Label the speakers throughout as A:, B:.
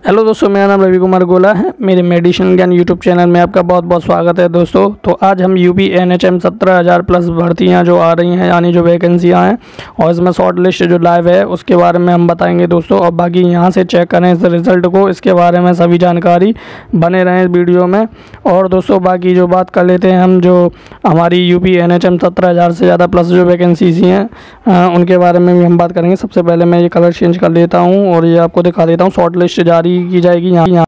A: Hello दोस्तों, मेरा नाम रवि कुमार गोला है। मेरे मेडिसिन ज्ञान यूट्यूब चैनल में आपका बहुत बहुत स्वागत है दोस्तों। तो आज हम यूपी एनएचएम 17,000 प्लस भर्तियां जो आ रही हैं, यानी जो वैकेंसियां हैं, और इसमें शॉर्ट लिस्ट जो लाइव है उसके बारे में हम बताएंगे दोस्तों। और बाकी यहाँ से चेक करें इस रिज़ल्ट को, इसके बारे में सभी जानकारी बने रहें इस वीडियो में। और दोस्तों बाकी जो बात कर लेते हैं हम, जो हमारी यूपी एनएचएम 17,000 से ज़्यादा प्लस जो वैकेंसीज हैं उनके बारे में भी हम बात करेंगे। सबसे पहले मैं ये कलर चेंज कर लेता हूँ और ये आपको दिखा देता हूँ। शॉर्ट लिस्ट जारी की जाएगी यहाँ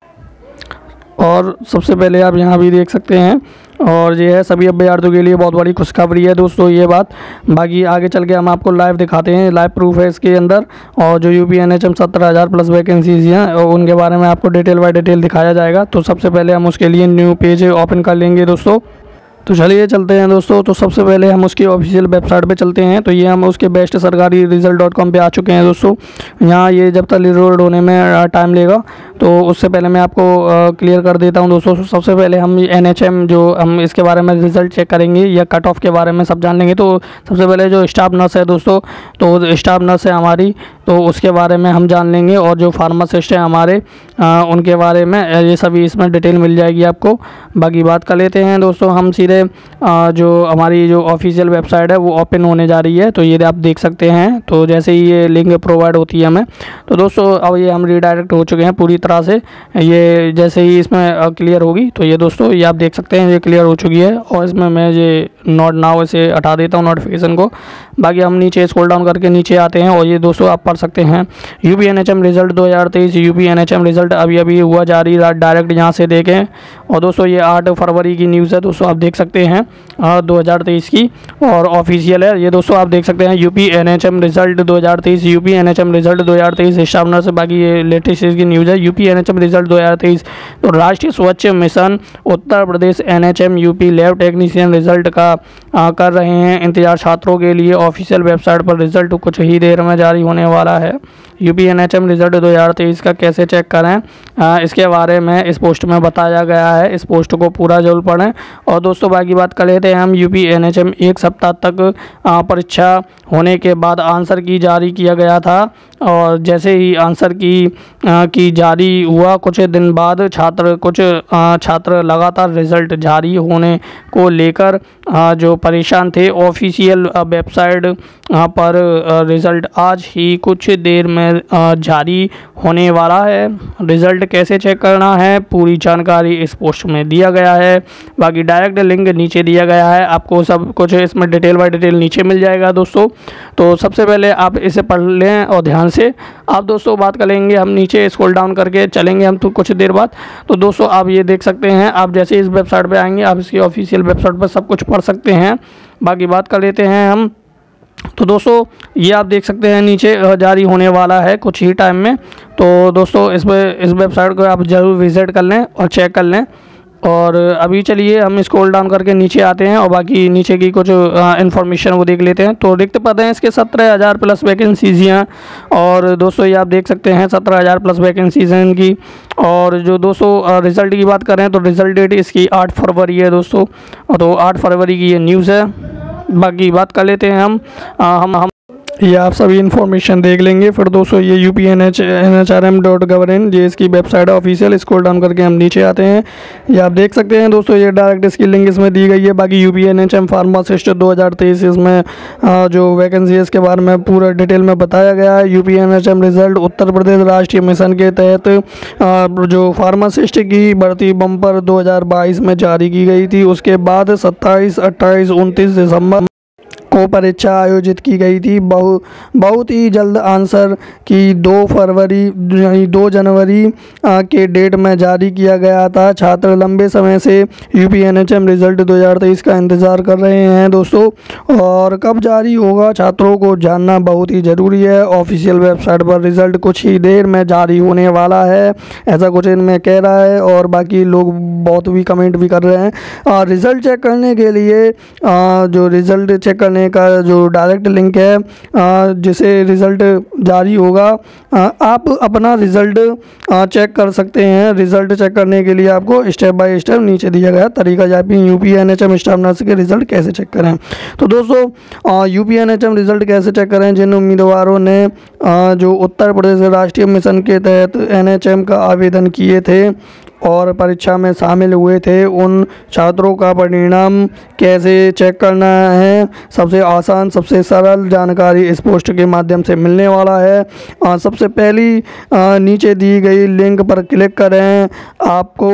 A: और सबसे पहले आप यहाँ भी देख सकते हैं। और ये है सभी अभ्यर्थियों के लिए बहुत बड़ी खुशखबरी है दोस्तों ये बात। बाकी आगे चल के हम आपको लाइव दिखाते हैं, लाइव प्रूफ है इसके अंदर। और जो यूपी एनएचएम 17,000 प्लस वैकेंसीज हैं और उनके बारे में आपको डिटेल बाय डिटेल दिखाया जाएगा। तो सबसे पहले हम उसके लिए न्यू पेज ओपन कर लेंगे दोस्तों। तो चलिए चलते हैं दोस्तों। तो सबसे पहले हम उसकी ऑफिशियल वेबसाइट पे चलते हैं। तो ये हम उसके बेस्ट सरकारी रिजल्ट.com पे आ चुके हैं दोस्तों। यहाँ ये जब तक लोड होने में टाइम लेगा तो उससे पहले मैं आपको क्लियर कर देता हूँ दोस्तों। सबसे पहले हम एनएचएम जो हम इसके बारे में रिज़ल्ट चेक करेंगे या कट ऑफ के बारे में सब जान लेंगे। तो सबसे पहले जो स्टाफ नर्स है दोस्तों, तो स्टाफ नर्स है हमारी, तो उसके बारे में हम जान लेंगे। और जो फार्मासिस्ट हैं हमारे उनके बारे में ये सभी इसमें डिटेल मिल जाएगी आपको। बाकी बात कर लेते हैं दोस्तों हम सीधे जो हमारी जो ऑफिशियल वेबसाइट है वो ओपन होने जा रही है। तो ये आप देख सकते हैं। तो जैसे ही ये लिंक प्रोवाइड होती है हमें, तो दोस्तों अब ये हम रीडायरेक्ट हो चुके हैं पूरी तरह से। ये जैसे ही इसमें क्लियर होगी तो ये दोस्तों ये आप देख सकते हैं ये क्लियर हो चुकी है। और इसमें मैं ये नॉट नाउ इसे हटा देता हूँ नोटिफिकेशन को। बाकी हम नीचे स्क्रॉल डाउन करके नीचे आते हैं और ये दोस्तों आप पढ़ सकते हैं UP NHM result 2023 UP NHM result अभी अभी हुआ जारी, डायरेक्ट यहाँ से देखें। और दोस्तों ये 8 फरवरी की न्यूज़ है दोस्तों, आप देख सकते हैं 2023 की और ऑफिशियल है ये दोस्तों। आप देख सकते हैं UP NHM result 2023 UP NHM result 2023 staff nurse से। बाकी ये लेटेस्ट की न्यूज़ है यूपी एनएचएम रिजल्ट 2023। तो राष्ट्रीय स्वच्छ mission Uttar Pradesh NHM UP lab technician result का कर रहे हैं इंतजार छात्रों के लिए। ऑफिशियल वेबसाइट पर रिजल्ट कुछ ही देर में जारी होने वाला है। यूपी एनएचएम रिजल्ट 2023 का कैसे चेक करें इसके बारे में इस पोस्ट में बताया गया है। इस पोस्ट को पूरा जरूर पढ़ें। और दोस्तों बाकी बात कर लेते हैं हम यूपी एनएचएम एक सप्ताह तक परीक्षा होने के बाद आंसर की जारी किया गया था। और जैसे ही आंसर की जारी हुआ कुछ दिन बाद कुछ छात्र लगातार रिज़ल्ट जारी होने को लेकर जो परेशान थे। ऑफिशियल वेबसाइट पर रिज़ल्ट आज ही कुछ देर में जारी होने वाला है। रिज़ल्ट कैसे चेक करना है पूरी जानकारी इस पोस्ट में दिया गया है। बाकी डायरेक्ट लिंक नीचे दिया गया है, आपको सब कुछ इसमें डिटेल बाय डिटेल नीचे मिल जाएगा दोस्तों। तो सबसे पहले आप इसे पढ़ लें और ध्यान से। आप दोस्तों बात करेंगे हम नीचे स्क्रॉल डाउन करके चलेंगे हम तो कुछ देर बाद। तो दोस्तों आप ये देख सकते हैं, आप जैसे इस वेबसाइट पे आएंगे आप इसकी ऑफिशियल वेबसाइट पर सब कुछ पढ़ सकते हैं। बाकी बात कर लेते हैं हम। तो दोस्तों ये आप देख सकते हैं नीचे जारी होने वाला है कुछ ही टाइम में। तो दोस्तों इस वेबसाइट को आप ज़रूर विज़िट कर लें और चेक कर लें। और अभी चलिए हम स्क्रॉल डाउन करके नीचे आते हैं और बाकी नीचे की कुछ इन्फॉर्मेशन वो देख लेते हैं। तो रिक्त पद हैं इसके 17,000 प्लस वैकेंसीज हैं। और दोस्तों ये आप देख सकते हैं 17,000 प्लस वैकेंसीज हैं इनकी। और जो दोस्तों रिज़ल्ट की बात करें तो रिज़ल्ट डेट इसकी 8 फरवरी है दोस्तों। तो 8 फरवरी की ये न्यूज़ है। बाकी बात कर लेते हैं हम ये आप सभी इन्फॉर्मेशन देख लेंगे। फिर दोस्तों ये UPNHRM.gov.in ये इसकी वेबसाइट है ऑफिशियल। स्क्रॉल डाउन करके हम नीचे आते हैं, ये आप देख सकते हैं दोस्तों ये डायरेक्ट इसकी लिंक इसमें दी गई है। बाकी UPNHM फार्मासिस्ट 2023 इसमें जो वैकेंसी है इसके बारे में पूरा डिटेल में बताया गया है। UPNHM रिजल्ट उत्तर प्रदेश राष्ट्रीय मिशन के तहत जो फार्मासिस्ट की भर्ती बम्पर 2022 में जारी की गई थी। उसके बाद 27, 28, 29 दिसंबर को परीक्षा आयोजित की गई थी। बहुत ही जल्द आंसर की 2 जनवरी के डेट में जारी किया गया था। छात्र लंबे समय से यूपी एनएचएम रिजल्ट 2023 का इंतज़ार कर रहे हैं दोस्तों। और कब जारी होगा छात्रों को जानना बहुत ही ज़रूरी है। ऑफिशियल वेबसाइट पर रिज़ल्ट कुछ ही देर में जारी होने वाला है, ऐसा कुछ इनमें कह रहा है। और बाकी लोग बहुत भी कमेंट भी कर रहे हैं। रिज़ल्ट चेक करने के लिए जो रिज़ल्ट चेक करने का जो डायरेक्ट लिंक है जिसे रिज़ल्ट जारी होगा आप अपना रिज़ल्ट चेक कर सकते हैं। रिज़ल्ट चेक करने के लिए आपको स्टेप बाय स्टेप नीचे दिया गया तरीका यूपी एनएचएम स्टाफ नर्स के रिज़ल्ट कैसे चेक करें। तो दोस्तों यूपी एनएचएम रिज़ल्ट कैसे चेक करें, जिन उम्मीदवारों ने जो उत्तर प्रदेश राष्ट्रीय मिशन के तहत NHM का आवेदन किए थे और परीक्षा में शामिल हुए थे, उन छात्रों का परिणाम कैसे चेक करना है। सबसे आसान सबसे सरल जानकारी इस पोस्ट के माध्यम से मिलने वाला है। सबसे पहली नीचे दी गई लिंक पर क्लिक करें, आपको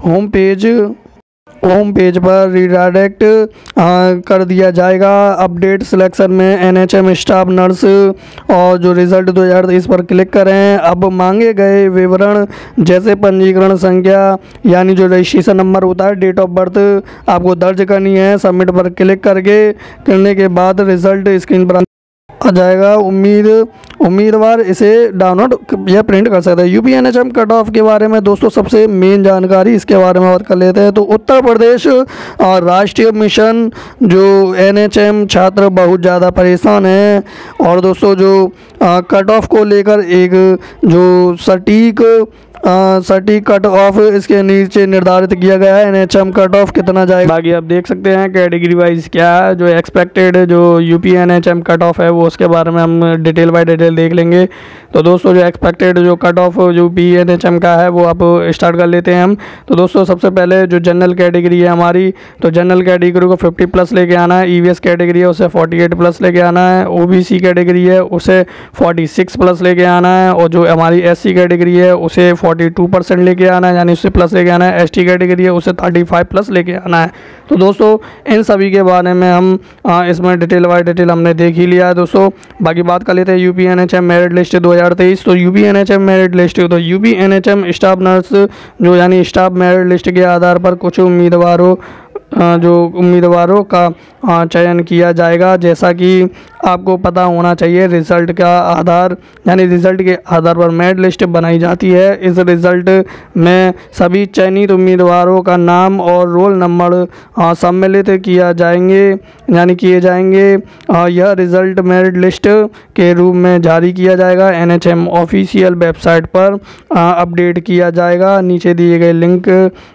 A: होम पेज पर रिडायरेक्ट कर दिया जाएगा। अपडेट सिलेक्शन में NHM स्टाफ नर्स और जो रिज़ल्ट 2023 पर क्लिक करें। अब मांगे गए विवरण जैसे पंजीकरण संख्या यानी जो रजिस्ट्रेशन नंबर होता है, डेट ऑफ बर्थ आपको दर्ज करनी है। सबमिट पर क्लिक करने के बाद रिज़ल्ट स्क्रीन पर आ जाएगा। उम्मीदवार इसे डाउनलोड या प्रिंट कर सकते हैं। यूपी NHM कट ऑफ के बारे में दोस्तों सबसे मेन जानकारी इसके बारे में बात कर लेते हैं। तो उत्तर प्रदेश और राष्ट्रीय मिशन जो NHM छात्र बहुत ज़्यादा परेशान हैं और दोस्तों जो कट ऑफ को लेकर एक जो सटीक कट ऑफ इसके नीचे निर्धारित किया गया है। NHM कट ऑफ कितना जाएगा बाकी आप देख सकते हैं कैटेगरी वाइज क्या है। जो एक्सपेक्टेड जो यूपी NHM कट ऑफ है वो उसके बारे में हम डिटेल बाय डिटेल देख लेंगे। तो दोस्तों जो एक्सपेक्टेड जो कट ऑफ जो यूपी NHM का है वो आप स्टार्ट कर लेते हैं हम। तो दोस्तों सबसे पहले जो जनरल कैटेगरी है हमारी, तो जनरल कैटेगरी को 50 प्लस लेके आना है। EVS कैटेगरी है उसे 48 प्लस लेके आना है। OBC कैटेगरी है उसे 46 प्लस लेके आना है और जो हमारी SC कैटेगरी है उसे 42% लेके आना है, यानी उससे प्लस लेके आना है। ST कैटेगरी है उसे 35 प्लस लेके आना है। तो दोस्तों इन सभी के बारे में हम इसमें डिटेल बाय डिटेल हमने देख ही लिया है दोस्तों। बाकी बात कर लेते हैं यूपी NHM मेरिट लिस्ट 2023। तो यूपी NHM मेरिट लिस्ट, तो यूपी NHM स्टाफ नर्स जो यानी स्टाफ मेरिट लिस्ट के आधार पर कुछ उम्मीदवारों का चयन किया जाएगा। जैसा कि आपको पता होना चाहिए रिज़ल्ट का आधार यानी रिज़ल्ट के आधार पर मेरिट लिस्ट बनाई जाती है। इस रिज़ल्ट में सभी चयनित उम्मीदवारों का नाम और रोल नंबर सम्मिलित किए जाएंगे। यह रिज़ल्ट मेरिट लिस्ट के रूप में जारी किया जाएगा। NHM ऑफिशियल वेबसाइट पर अपडेट किया जाएगा। नीचे दिए गए लिंक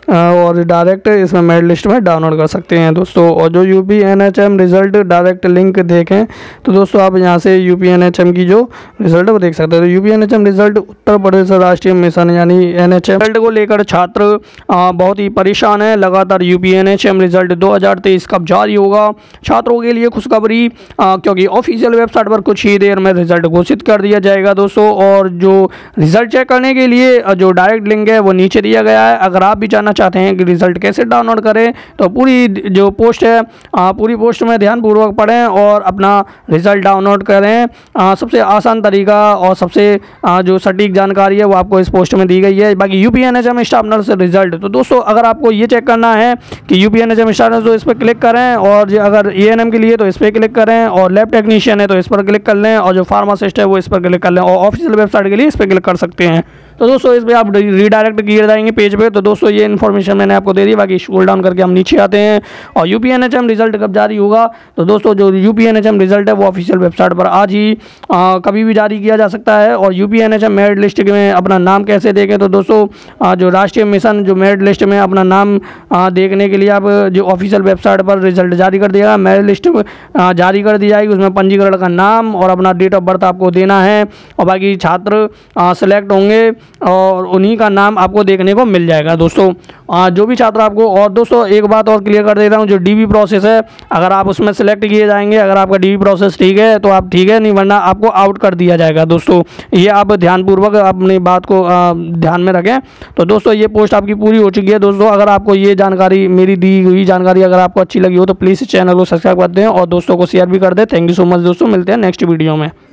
A: और डायरेक्ट इसमें मेरिट लिस्ट में डाउनलोड कर सकते हैं दोस्तों। और जो UP NHM result direct link देखें तो दोस्तों आप यहां से यूपी NHM की जो रिज़ल्ट वो देख सकते हैं। तो UP NHM result Uttar Pradesh राष्ट्रीय मिशन यानी NHM रिज़ल्ट को लेकर छात्र बहुत ही परेशान है। लगातार यूपी NHM रिज़ल्ट 2023 कब जारी होगा। छात्रों के लिए खुशखबरी, क्योंकि ऑफिशियल वेबसाइट पर कुछ ही देर में रिज़ल्ट घोषित कर दिया जाएगा दोस्तों। और जो रिज़ल्ट चेक करने के लिए जो डायरेक्ट लिंक है वो नीचे दिया गया है। अगर आप भी जानना चाहते हैं कि रिज़ल्ट कैसे डाउनलोड करें तो पूरी जो पोस्ट है पूरी पोस्ट में ध्यानपूर्वक पढ़ें और अपना रिज़ल्ट डाउनलोड करें। सबसे आसान तरीका और सबसे जो सटीक जानकारी है वो आपको इस पोस्ट में दी गई है। बाकी UP NHM staff nurse result, तो दोस्तों अगर आपको ये चेक करना है कि यूपी NHM स्टाफ नर्स तो इस पर क्लिक करें, और अगर ANM के लिए तो इस पर क्लिक करें, और लैब टेक्नीशियन है तो इस पर क्लिक कर लें, और जो फार्मासिस्ट है वो इस पर क्लिक कर लें, और ऑफिशियल वेबसाइट के लिए इस पर क्लिक कर सकते हैं। तो दोस्तों इस पर आप रीडायरेक्ट किए जाएंगे पेज पे। तो दोस्तों ये इन्फॉर्मेशन मैंने आपको दे दी। बाकी स्क्रॉल डाउन करके हम नीचे आते हैं और यूपी NHM रिज़ल्ट कब जारी होगा। तो दोस्तों जो यूपी NHM रिज़ल्ट है वो ऑफिशियल वेबसाइट पर आज ही कभी भी जारी किया जा सकता है। और यूपी NHM मेरिट लिस्ट में अपना नाम कैसे देखें, तो दोस्तों जो राष्ट्रीय मिशन जो मेरिट लिस्ट में अपना नाम देखने के लिए आप जो ऑफिशियल वेबसाइट पर रिज़ल्ट जारी कर दिया, मेरिट लिस्ट जारी कर दी जाएगी। उसमें पंजीकरण का नाम और अपना डेट ऑफ बर्थ आपको देना है, और बाकी छात्र सेलेक्ट होंगे और उन्हीं का नाम आपको देखने को मिल जाएगा दोस्तों। जो भी छात्र आपको, और दोस्तों एक बात और क्लियर कर देता हूँ, जो DB प्रोसेस है अगर आप उसमें सेलेक्ट किए जाएंगे, अगर आपका DB प्रोसेस ठीक है तो आप ठीक है, नहीं वरना आपको आउट कर दिया जाएगा दोस्तों। ये आप ध्यानपूर्वक अपनी बात को ध्यान में रखें। तो दोस्तों ये पोस्ट आपकी पूरी हो चुकी है दोस्तों। अगर आपको ये जानकारी, मेरी दी हुई जानकारी अगर आपको अच्छी लगी हो तो प्लीज़ चैनल को सब्सक्राइब कर दें और दोस्तों को शेयर भी कर दें। थैंक यू सो मच दोस्तों, मिलते हैं नेक्स्ट वीडियो में।